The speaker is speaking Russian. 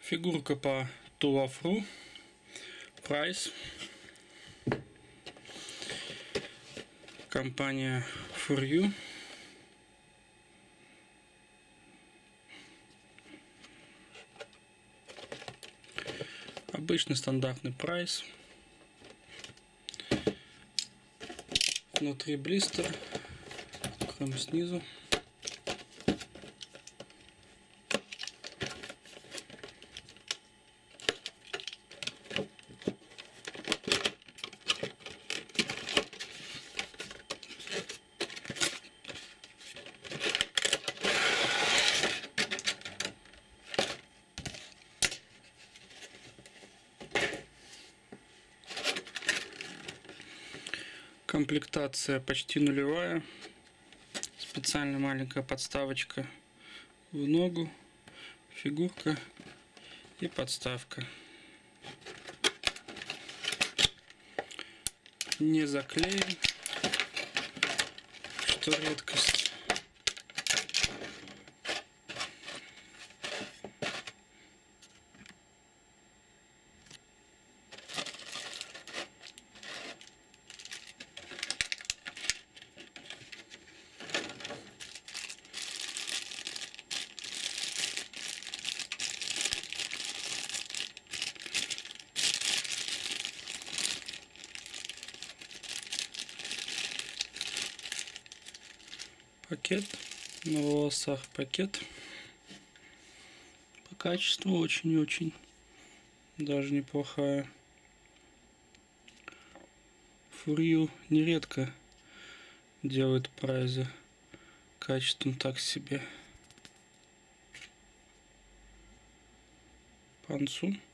Фигурка по Tulafu. Прайс. Компания For You. Обычный стандартный прайс. Внутри блистер. Откроем снизу. Комплектация почти нулевая. Специально маленькая подставочка в ногу, фигурка и подставка. Не заклеен, что редкость. Пакет, на волосах пакет. По качеству очень-очень даже неплохая. For You нередко делает прайзы качеством так себе. Панцу.